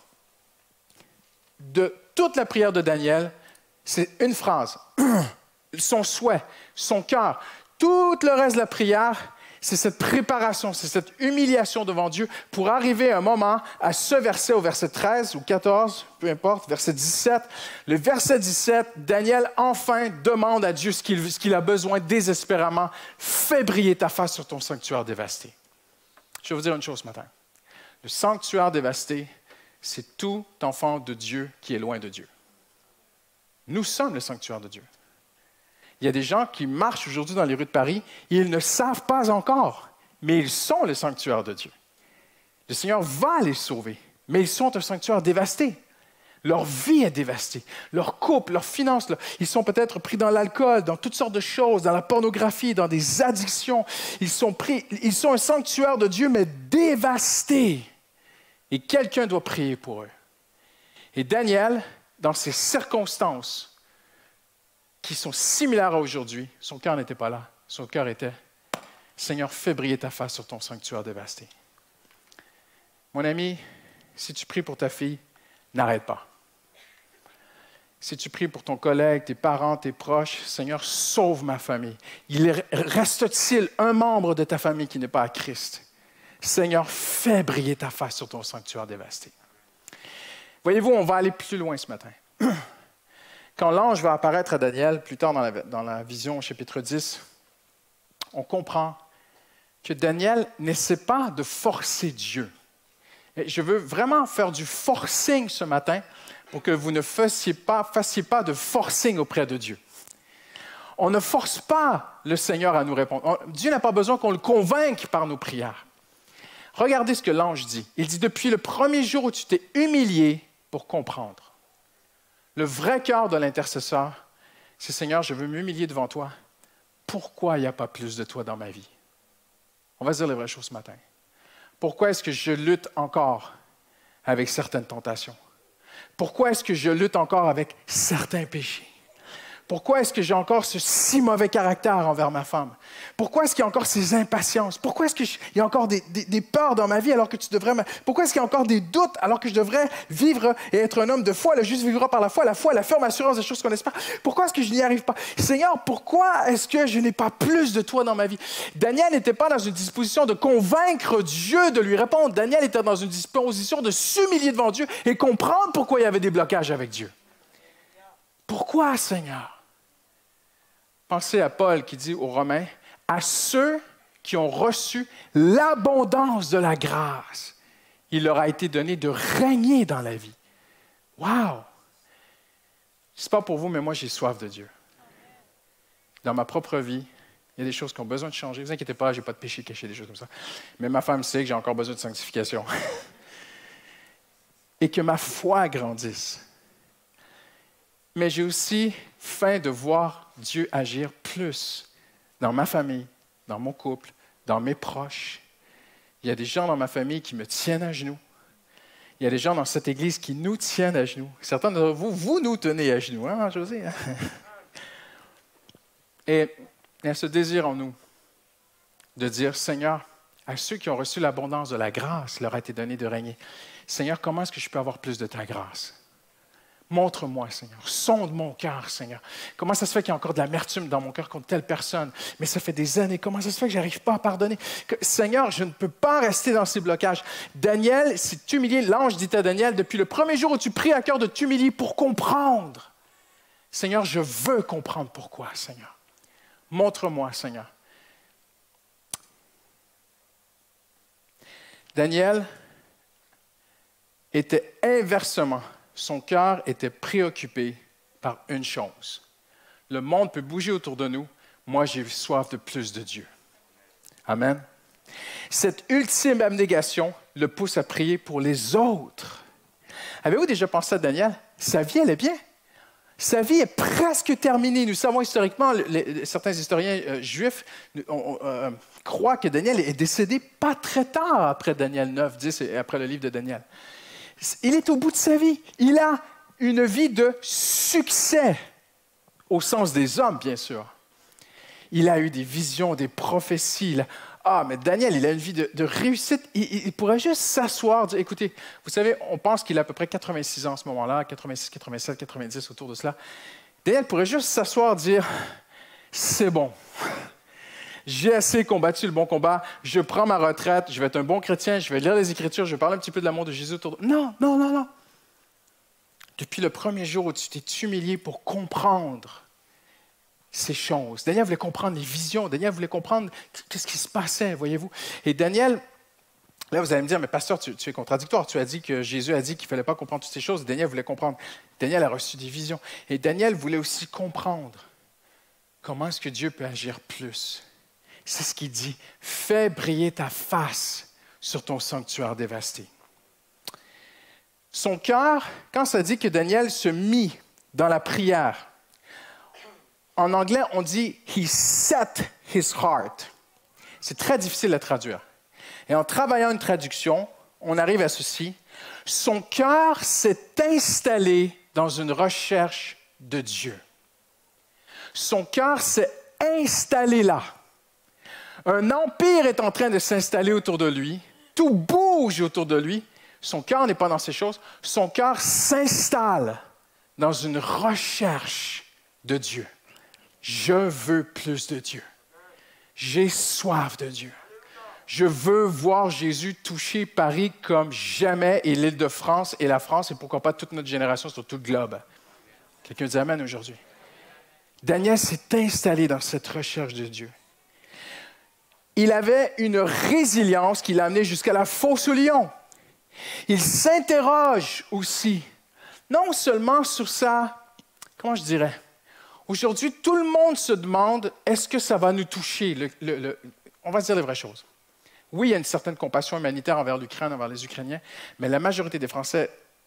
de toute la prière de Daniel, c'est une phrase. Son souhait, son cœur, tout le reste de la prière, c'est cette préparation, c'est cette humiliation devant Dieu pour arriver un moment à ce verset, au verset 13 ou 14, peu importe, verset 17. Le verset 17, Daniel enfin demande à Dieu ce qu'il a besoin désespérément. Fais briller ta face sur ton sanctuaire dévasté. Je vais vous dire une chose ce matin. Le sanctuaire dévasté, c'est tout enfant de Dieu qui est loin de Dieu. Nous sommes le sanctuaire de Dieu. Il y a des gens qui marchent aujourd'hui dans les rues de Paris et ils ne savent pas encore, mais ils sont le sanctuaire de Dieu. Le Seigneur va les sauver, mais ils sont un sanctuaire dévasté. Leur vie est dévastée, leur couple, leurs finances, ils sont peut-être pris dans l'alcool, dans toutes sortes de choses, dans la pornographie, dans des addictions. Ils sont un sanctuaire de Dieu, mais dévasté. Et quelqu'un doit prier pour eux. Et Daniel, dans ces circonstances qui sont similaires à aujourd'hui, son cœur n'était pas là. Son cœur était, Seigneur, fais briller ta face sur ton sanctuaire dévasté. Mon ami, si tu pries pour ta fille, n'arrête pas. Si tu pries pour ton collègue, tes parents, tes proches, Seigneur, sauve ma famille. Reste-t-il un membre de ta famille qui n'est pas à Christ? Seigneur, fais briller ta face sur ton sanctuaire dévasté. Voyez-vous, on va aller plus loin ce matin. Quand l'ange va apparaître à Daniel, plus tard dans la vision au chapitre 10, on comprend que Daniel n'essaie pas de forcer Dieu. Et je veux vraiment faire du forcing ce matin pour que vous ne fassiez pas de forcing auprès de Dieu. On ne force pas le Seigneur à nous répondre. Dieu n'a pas besoin qu'on le convainque par nos prières. Regardez ce que l'ange dit. Il dit, depuis le premier jour où tu t'es humilié pour comprendre. Le vrai cœur de l'intercesseur, c'est Seigneur, je veux m'humilier devant toi. Pourquoi il n'y a pas plus de toi dans ma vie? On va se dire les vraies choses ce matin. Pourquoi est-ce que je lutte encore avec certaines tentations? Pourquoi est-ce que je lutte encore avec certains péchés? Pourquoi est-ce que j'ai encore ce si mauvais caractère envers ma femme? Pourquoi est-ce qu'il y a encore ces impatiences? Pourquoi est-ce qu'il y a encore des peurs dans ma vie alors que tu devrais... Pourquoi est-ce qu'il y a encore des doutes alors que je devrais vivre et être un homme de foi? Le juste vivra par la foi, la ferme assurance des choses qu'on espère. Pourquoi est-ce que je n'y arrive pas? Seigneur, pourquoi est-ce que je n'ai pas plus de toi dans ma vie? Daniel n'était pas dans une disposition de convaincre Dieu de lui répondre. Daniel était dans une disposition de s'humilier devant Dieu et comprendre pourquoi il y avait des blocages avec Dieu. Pourquoi, Seigneur? Pensez à Paul qui dit aux Romains, « À ceux qui ont reçu l'abondance de la grâce, il leur a été donné de régner dans la vie. » Wow! Je ne sais pas pour vous, mais moi, j'ai soif de Dieu. dans ma propre vie, il y a des choses qui ont besoin de changer. Ne vous inquiétez pas, je n'ai pas de péché caché, des choses comme ça. Mais ma femme sait que j'ai encore besoin de sanctification. Et que ma foi grandisse. Mais j'ai aussi faim de voir Dieu agir plus dans ma famille, dans mon couple, dans mes proches. Il y a des gens dans ma famille qui me tiennent à genoux. Il y a des gens dans cette Église qui nous tiennent à genoux. Certains d'entre vous, vous nous tenez à genoux, hein, José? Et il y a ce désir en nous de dire, Seigneur, à ceux qui ont reçu l'abondance de la grâce, leur a été donné de régner. Seigneur, comment est-ce que je peux avoir plus de ta grâce? Montre-moi, Seigneur. Sonde mon cœur, Seigneur. Comment ça se fait qu'il y a encore de l'amertume dans mon cœur contre telle personne? Mais ça fait des années. Comment ça se fait que je n'arrive pas à pardonner? Seigneur, je ne peux pas rester dans ces blocages. Daniel s'est humilié. L'ange dit à Daniel, depuis le premier jour où tu pries à cœur de t'humilier pour comprendre. Seigneur, je veux comprendre pourquoi, Seigneur. Montre-moi, Seigneur. Daniel était inversement. Son cœur était préoccupé par une chose. Le monde peut bouger autour de nous. Moi, j'ai soif de plus de Dieu. Amen. Cette ultime abnégation le pousse à prier pour les autres. Avez-vous déjà pensé à Daniel? Sa vie, elle est bien. Sa vie est presque terminée. Nous savons historiquement, certains historiens juifs croient que Daniel est décédé pas très tard après Daniel 9, 10 et après le livre de Daniel. Il est au bout de sa vie. Il a une vie de succès, au sens des hommes, bien sûr. Il a eu des visions, des prophéties. Mais Daniel, il a une vie de réussite. Il pourrait juste s'asseoir, dire, écoutez, vous savez, on pense qu'il a à peu près 86 ans à ce moment-là, 86, 87, 90, autour de cela. Daniel pourrait juste s'asseoir, dire, c'est bon. J'ai assez combattu le bon combat, je prends ma retraite, je vais être un bon chrétien, je vais lire les Écritures, je vais parler un petit peu de l'amour de Jésus autour de... Non. Depuis le premier jour où tu t'es humilié pour comprendre ces choses. Daniel voulait comprendre les visions, Daniel voulait comprendre ce qui se passait, voyez-vous. Et Daniel, là vous allez me dire, mais pasteur, tu es contradictoire, tu as dit que Jésus a dit qu'il ne fallait pas comprendre toutes ces choses, Daniel voulait comprendre. Daniel a reçu des visions. Et Daniel voulait aussi comprendre comment est-ce que Dieu peut agir plus. C'est ce qu'il dit. Fais briller ta face sur ton sanctuaire dévasté. Son cœur, quand ça dit que Daniel se mit dans la prière, en anglais, on dit « he set his heart ». C'est très difficile à traduire. Et en travaillant une traduction, on arrive à ceci. Son cœur s'est installé dans une recherche de Dieu. Son cœur s'est installé là. Un empire est en train de s'installer autour de lui. Tout bouge autour de lui. Son cœur n'est pas dans ces choses. Son cœur s'installe dans une recherche de Dieu. Je veux plus de Dieu. J'ai soif de Dieu. Je veux voir Jésus toucher Paris comme jamais et l'Île-de-France et la France et pourquoi pas toute notre génération sur tout le globe. Quelqu'un dit Amen aujourd'hui. Daniel s'est installé dans cette recherche de Dieu. Il avait une résilience qui l'a amené jusqu'à la fosse au lion. Il s'interroge aussi, non seulement sur sa, comment je dirais, aujourd'hui, tout le monde se demande, est-ce que ça va nous toucher? On va se dire les vraies choses. Oui, il y a une certaine compassion humanitaire envers l'Ukraine, envers les Ukrainiens, mais la majorité des Français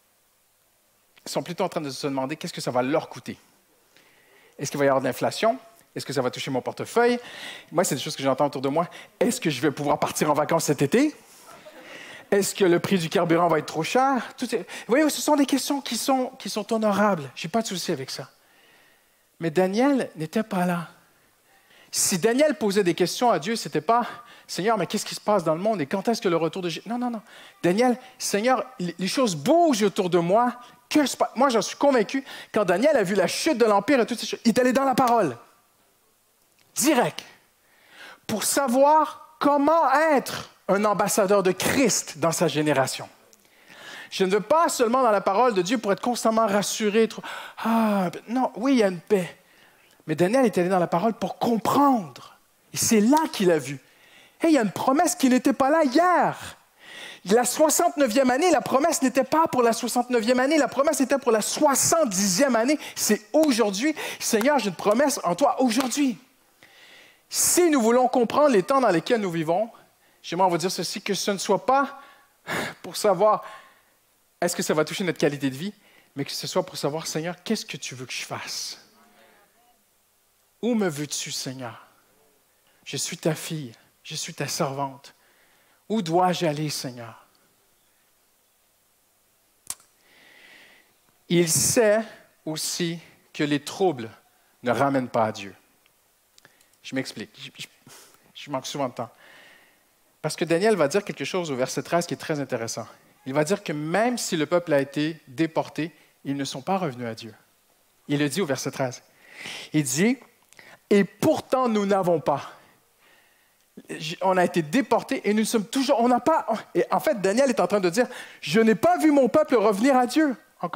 sont plutôt en train de se demander qu'est-ce que ça va leur coûter. Est-ce qu'il va y avoir de l'inflation? Est-ce que ça va toucher mon portefeuille? Moi, c'est des choses que j'entends autour de moi. Est-ce que je vais pouvoir partir en vacances cet été? Est-ce que le prix du carburant va être trop cher? Vous voyez, ce sont des questions qui sont honorables. Je n'ai pas de souci avec ça. Mais Daniel n'était pas là. Si Daniel posait des questions à Dieu, ce n'était pas « Seigneur, mais qu'est-ce qui se passe dans le monde et quand est-ce que le retour de Jésus... » Non. Daniel, Seigneur, les choses bougent autour de moi. Moi, j'en suis convaincu. Quand Daniel a vu la chute de l'Empire et toutes ces choses, il est allé dans la parole. Direct. Pour savoir comment être un ambassadeur de Christ dans sa génération. Je ne veux pas seulement dans la parole de Dieu pour être constamment rassuré. Non, oui, il y a une paix. Mais Daniel est allé dans la parole pour comprendre. Et c'est là qu'il a vu. Il y a une promesse qui n'était pas là hier. La 69e année, la promesse n'était pas pour la 69e année, la promesse était pour la 70e année. C'est aujourd'hui. Seigneur, j'ai une promesse en toi aujourd'hui. Si nous voulons comprendre les temps dans lesquels nous vivons, j'aimerais vous dire ceci, que ce ne soit pas pour savoir est-ce que ça va toucher notre qualité de vie, mais que ce soit pour savoir, Seigneur, qu'est-ce que tu veux que je fasse? Où me veux-tu, Seigneur? Je suis ta fille, je suis ta servante. Où dois-je aller, Seigneur? Il sait aussi que les troubles ne ramènent pas à Dieu. Je m'explique. Je manque souvent de temps. Parce que Daniel va dire quelque chose au verset 13 qui est très intéressant. Il va dire que même si le peuple a été déporté, ils ne sont pas revenus à Dieu. Il le dit au verset 13. Il dit, « Et pourtant nous n'avons pas. » On a été déportés et nous sommes toujours... On n'a pas... Et en fait, Daniel est en train de dire, « Je n'ai pas vu mon peuple revenir à Dieu encore. »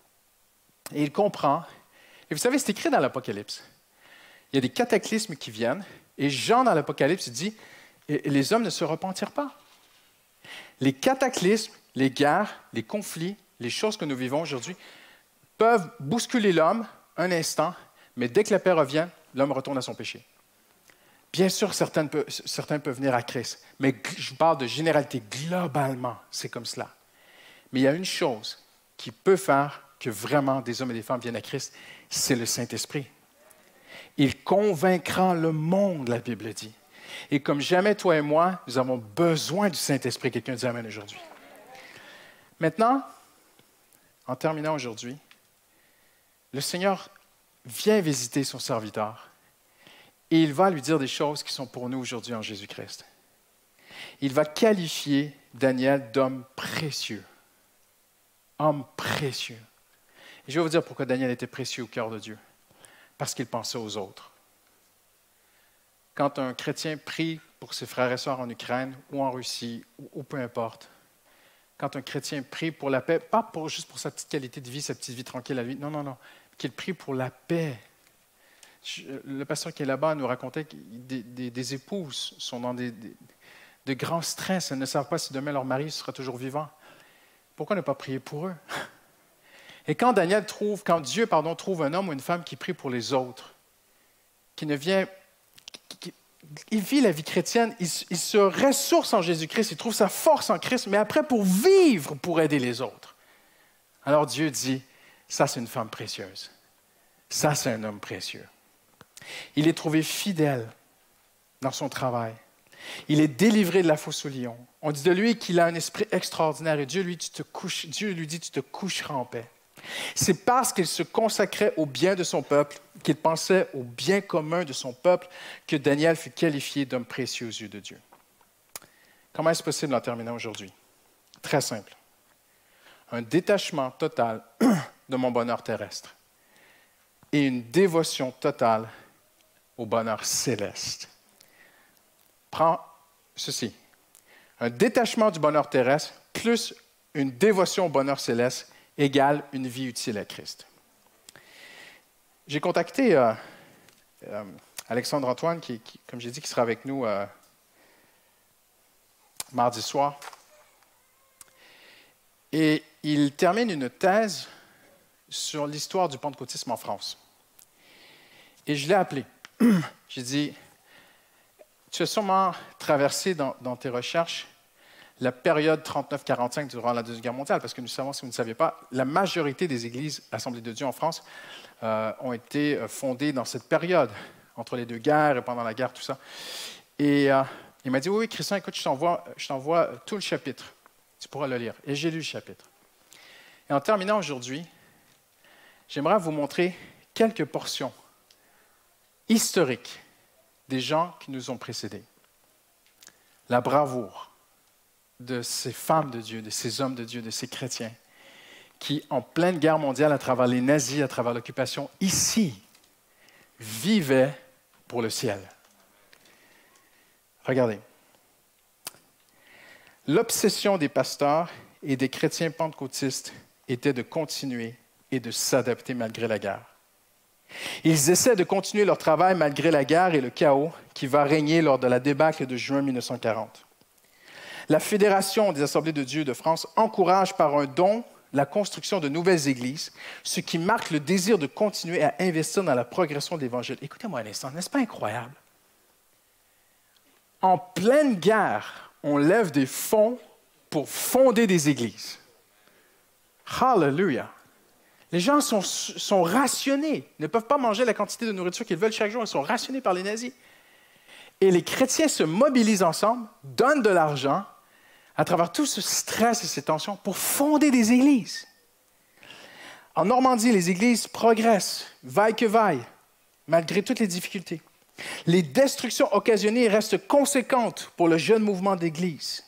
Et il comprend. Et vous savez, c'est écrit dans l'Apocalypse. Il y a des cataclysmes qui viennent et Jean, dans l'Apocalypse, dit, « Et les hommes ne se repentirent pas. » Les cataclysmes, les guerres, les conflits, les choses que nous vivons aujourd'hui peuvent bousculer l'homme un instant, mais dès que la paix revient, l'homme retourne à son péché. Bien sûr, certains peuvent venir à Christ, mais je parle de généralité. Globalement, c'est comme cela. Mais il y a une chose qui peut faire que vraiment des hommes et des femmes viennent à Christ, c'est le Saint-Esprit. Il convaincra le monde, la Bible dit. Et comme jamais toi et moi, nous avons besoin du Saint-Esprit. Quelqu'un dit Amen aujourd'hui. Maintenant, en terminant aujourd'hui, le Seigneur vient visiter son serviteur et il va lui dire des choses qui sont pour nous aujourd'hui en Jésus-Christ. Il va qualifier Daniel d'homme précieux. Homme précieux. Et je vais vous dire pourquoi Daniel était précieux au cœur de Dieu. Parce qu'il pensait aux autres. Quand un chrétien prie pour ses frères et sœurs en Ukraine ou en Russie ou peu importe, quand un chrétien prie pour la paix, pas juste pour sa petite qualité de vie, sa petite vie tranquille à lui, non, qu'il prie pour la paix. Le pasteur qui est là-bas nous racontait que des épouses sont dans de grands stress, elles ne savent pas si demain leur mari sera toujours vivant. Pourquoi ne pas prier pour eux? Et quand Dieu trouve un homme ou une femme qui prie pour les autres, il vit la vie chrétienne, il se ressource en Jésus-Christ, il trouve sa force en Christ, mais après pour vivre, pour aider les autres. Alors Dieu dit, ça c'est une femme précieuse, ça c'est un homme précieux. Il est trouvé fidèle dans son travail. Il est délivré de la fosse au lion. On dit de lui qu'il a un esprit extraordinaire et Dieu lui dit, tu te coucheras en paix. C'est parce qu'il se consacrait au bien de son peuple, qu'il pensait au bien commun de son peuple, que Daniel fut qualifié d'homme précieux aux yeux de Dieu. Comment est-ce possible d'en terminer aujourd'hui? Très simple. Un détachement total de mon bonheur terrestre et une dévotion totale au bonheur céleste. Prends ceci. Un détachement du bonheur terrestre plus une dévotion au bonheur céleste égale une vie utile à Christ. J'ai contacté Alexandre Antoine, qui, comme j'ai dit, qui sera avec nous mardi soir. Et il termine une thèse sur l'histoire du pentecôtisme en France. Et je l'ai appelé. J'ai dit, tu as sûrement traversé dans tes recherches la période 39-45 durant la Deuxième Guerre mondiale, parce que nous savons, si vous ne saviez pas, la majorité des églises Assemblées de Dieu en France ont été fondées dans cette période, entre les deux guerres et pendant la guerre, tout ça. Et il m'a dit, oui, Christian, écoute, je t'envoie tout le chapitre. Tu pourras le lire. Et j'ai lu le chapitre. Et en terminant aujourd'hui, j'aimerais vous montrer quelques portions historiques des gens qui nous ont précédés. La bravoure de ces femmes de Dieu, de ces hommes de Dieu, de ces chrétiens, qui, en pleine guerre mondiale, à travers les nazis, à travers l'occupation, ici, vivaient pour le ciel. Regardez. L'obsession des pasteurs et des chrétiens pentecôtistes était de continuer et de s'adapter malgré la guerre. Ils essaient de continuer leur travail malgré la guerre et le chaos qui va régner lors de la débâcle de juin 1940. La Fédération des Assemblées de Dieu de France encourage par un don la construction de nouvelles églises, ce qui marque le désir de continuer à investir dans la progression de l'Évangile. Écoutez-moi un instant, n'est-ce pas incroyable? En pleine guerre, on lève des fonds pour fonder des églises. Hallelujah! Les gens sont rationnés, ne peuvent pas manger la quantité de nourriture qu'ils veulent chaque jour, ils sont rationnés par les nazis. Et les chrétiens se mobilisent ensemble, donnent de l'argent, à travers tout ce stress et ces tensions, pour fonder des églises. En Normandie, les églises progressent, vaille que vaille, malgré toutes les difficultés. Les destructions occasionnées restent conséquentes pour le jeune mouvement d'église.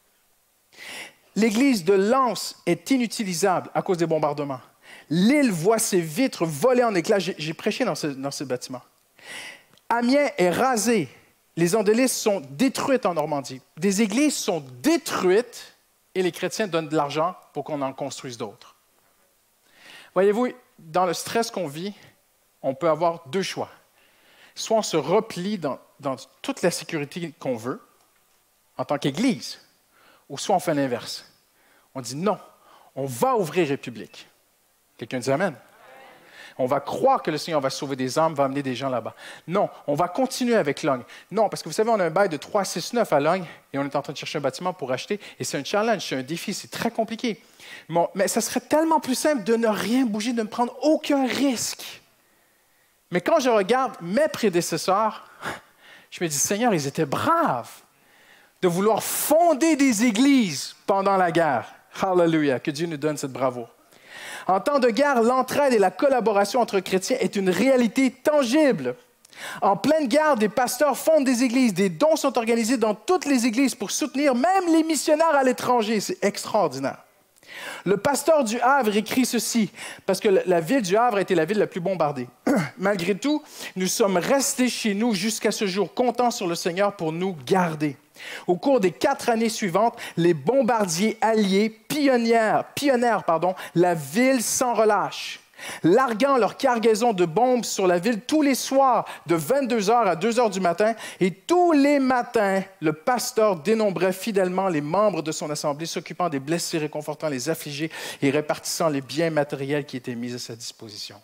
L'église de Lens est inutilisable à cause des bombardements. L'île voit ses vitres voler en éclats. J'ai prêché dans ce bâtiment. Amiens est rasé. Les Andelys sont détruites en Normandie. Des églises sont détruites et les chrétiens donnent de l'argent pour qu'on en construise d'autres. Voyez-vous, dans le stress qu'on vit, on peut avoir deux choix. Soit on se replie dans toute la sécurité qu'on veut en tant qu'Église, ou soit on fait l'inverse. On dit non, on va ouvrir République. Quelqu'un dit Amen? On va croire que le Seigneur va sauver des âmes, va amener des gens là-bas. Non, on va continuer avec Logne. Non, parce que vous savez, on a un bail de 369 à Logne et on est en train de chercher un bâtiment pour acheter. Et c'est un challenge, c'est un défi, c'est très compliqué. Bon, mais ça serait tellement plus simple de ne rien bouger, de ne prendre aucun risque. Mais quand je regarde mes prédécesseurs, je me dis, Seigneur, ils étaient braves de vouloir fonder des églises pendant la guerre. Hallelujah, que Dieu nous donne cette bravoure. En temps de guerre, l'entraide et la collaboration entre chrétiens est une réalité tangible. En pleine guerre, des pasteurs fondent des églises. Des dons sont organisés dans toutes les églises pour soutenir même les missionnaires à l'étranger. C'est extraordinaire. Le pasteur du Havre écrit ceci, parce que la ville du Havre a été la ville la plus bombardée. Malgré tout, nous sommes restés chez nous jusqu'à ce jour, comptant sur le Seigneur pour nous garder. Au cours des 4 années suivantes, les bombardiers alliés pionnèrent la ville sans relâche, larguant leur cargaison de bombes sur la ville tous les soirs de 22h à 2h du matin. Et tous les matins, le pasteur dénombrait fidèlement les membres de son assemblée, s'occupant des blessés, réconfortant les affligés et répartissant les biens matériels qui étaient mis à sa disposition.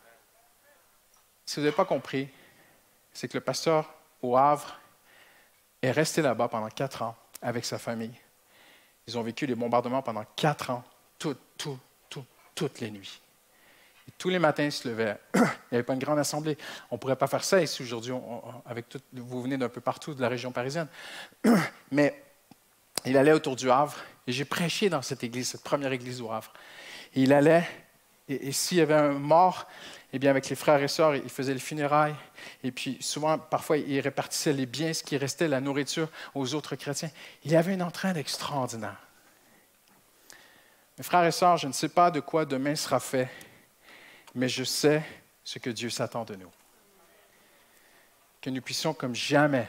Ce que vous n'avez pas compris, c'est que le pasteur au Havre est resté là-bas pendant 4 ans avec sa famille. Ils ont vécu les bombardements pendant 4 ans, toutes les nuits. Et tous les matins, ils se levaient. Il n'y avait pas une grande assemblée. On ne pourrait pas faire ça ici aujourd'hui. Vous venez d'un peu partout de la région parisienne. Mais il allait autour du Havre. Et j'ai prêché dans cette église, cette première église au Havre. Et il allait, et s'il y avait un mort, eh bien, avec les frères et sœurs, il faisait le funérailles. Et puis, souvent, parfois, il répartissait les biens, ce qui restait, la nourriture, aux autres chrétiens. Il y avait une entraide extraordinaire. Mes frères et sœurs, je ne sais pas de quoi demain sera fait, mais je sais ce que Dieu s'attend de nous. Que nous puissions, comme jamais,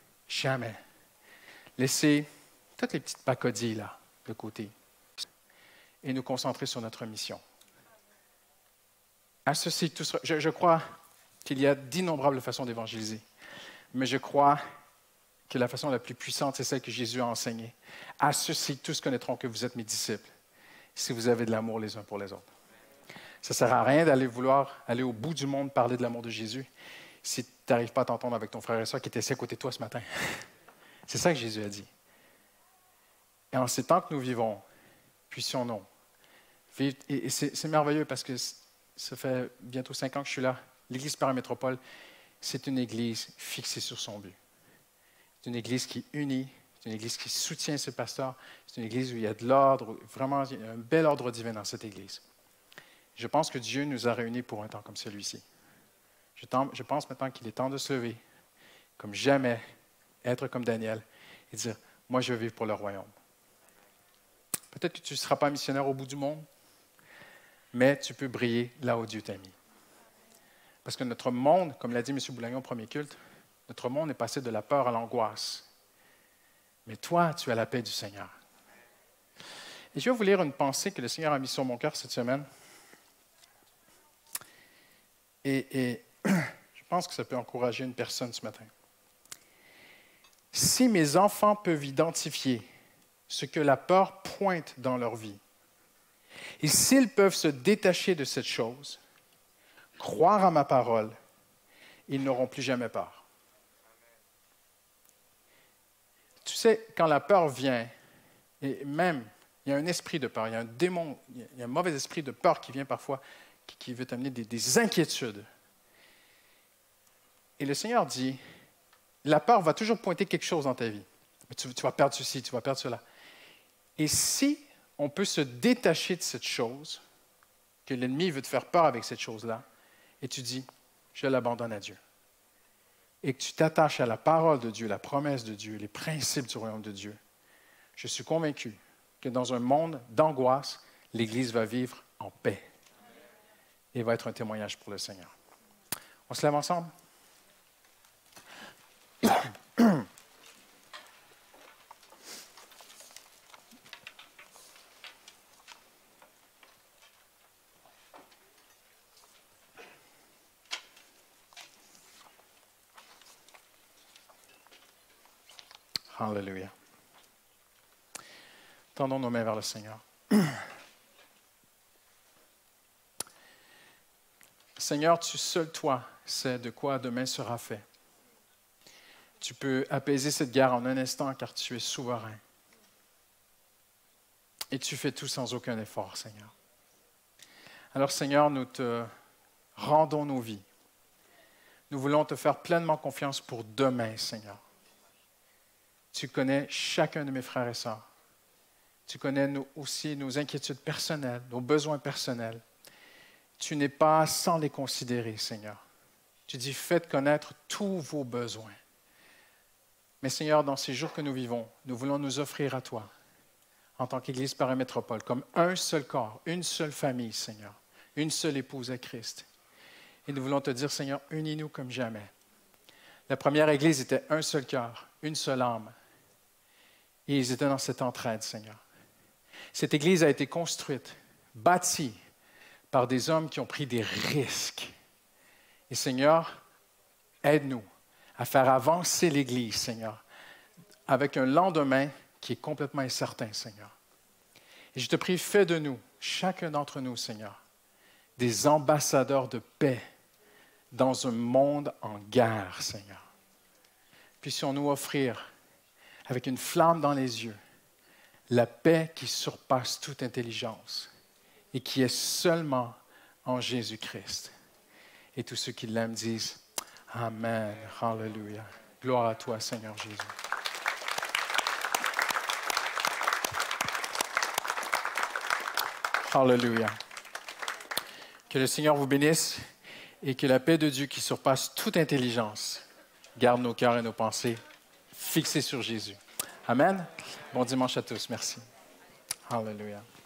laisser toutes les petites pacodilles là, de côté et nous concentrer sur notre mission. Associer tout ça. Je crois qu'il y a d'innombrables façons d'évangéliser, mais je crois que la façon la plus puissante, c'est celle que Jésus a enseignée. À ceux-ci, tous connaîtront que vous êtes mes disciples, si vous avez de l'amour les uns pour les autres. Ça ne sert à rien d'aller vouloir aller au bout du monde parler de l'amour de Jésus si tu n'arrives pas à t'entendre avec ton frère et soeur qui était assis à côté de toi ce matin. C'est ça que Jésus a dit. Et en ces temps que nous vivons, puissions-nous vivre. Et c'est merveilleux parce que ça fait bientôt 5 ans que je suis là. L'Église Paramétropole, c'est une Église fixée sur son but. C'est une Église qui unit, c'est une Église qui soutient ses pasteurs, c'est une Église où il y a de l'ordre, vraiment il y a un bel ordre divin dans cette Église. Je pense que Dieu nous a réunis pour un temps comme celui-ci. Je pense maintenant qu'il est temps de se lever, comme jamais, être comme Daniel, et dire, moi je veux vivre pour le royaume. Peut-être que tu ne seras pas missionnaire au bout du monde, mais tu peux briller là où Dieu t'a mis. Parce que notre monde, comme l'a dit M. Boulagnon au premier culte, notre monde est passé de la peur à l'angoisse. Mais toi, tu as la paix du Seigneur. Et je vais vous lire une pensée que le Seigneur a mise sur mon cœur cette semaine. Et je pense que ça peut encourager une personne ce matin. Si mes enfants peuvent identifier ce que la peur pointe dans leur vie. Et s'ils peuvent se détacher de cette chose, croire à ma parole, ils n'auront plus jamais peur. Tu sais, quand la peur vient, et même, il y a un esprit de peur, il y a un démon, il y a un mauvais esprit de peur qui vient parfois, qui veut t'amener des inquiétudes. Et le Seigneur dit, la peur va toujours pointer quelque chose dans ta vie. Tu vas perdre ceci, tu vas perdre cela. Et si on peut se détacher de cette chose, que l'ennemi veut te faire peur avec cette chose-là, et tu dis, je l'abandonne à Dieu. Et que tu t'attaches à la parole de Dieu, la promesse de Dieu, les principes du royaume de Dieu, je suis convaincu que dans un monde d'angoisse, l'Église va vivre en paix et va être un témoignage pour le Seigneur. On se lève ensemble? Alléluia. Tendons nos mains vers le Seigneur. Seigneur, tu seul, toi, sais de quoi demain sera fait. Tu peux apaiser cette guerre en un instant car tu es souverain. Et tu fais tout sans aucun effort, Seigneur. Alors, Seigneur, nous te rendons nos vies. Nous voulons te faire pleinement confiance pour demain, Seigneur. Tu connais chacun de mes frères et sœurs. Tu connais aussi nos inquiétudes personnelles, nos besoins personnels. Tu n'es pas sans les considérer, Seigneur. Tu dis, faites connaître tous vos besoins. Mais Seigneur, dans ces jours que nous vivons, nous voulons nous offrir à toi, en tant qu'Église Paramétropole, comme un seul corps, une seule famille, Seigneur, une seule épouse à Christ. Et nous voulons te dire, Seigneur, unis-nous comme jamais. La première Église était un seul cœur, une seule âme. Et ils étaient dans cette entraide, Seigneur. Cette Église a été construite, bâtie par des hommes qui ont pris des risques. Et Seigneur, aide-nous à faire avancer l'Église, Seigneur, avec un lendemain qui est complètement incertain, Seigneur. Et je te prie, fais de nous, chacun d'entre nous, Seigneur, des ambassadeurs de paix dans un monde en guerre, Seigneur. Puissions-nous offrir, avec une flamme dans les yeux, la paix qui surpasse toute intelligence et qui est seulement en Jésus-Christ. Et tous ceux qui l'aiment disent Amen. Alléluia. Gloire à toi, Seigneur Jésus. Alléluia. Que le Seigneur vous bénisse et que la paix de Dieu qui surpasse toute intelligence garde nos cœurs et nos pensées fixés sur Jésus. Amen. Bon dimanche à tous. Merci. Alléluia.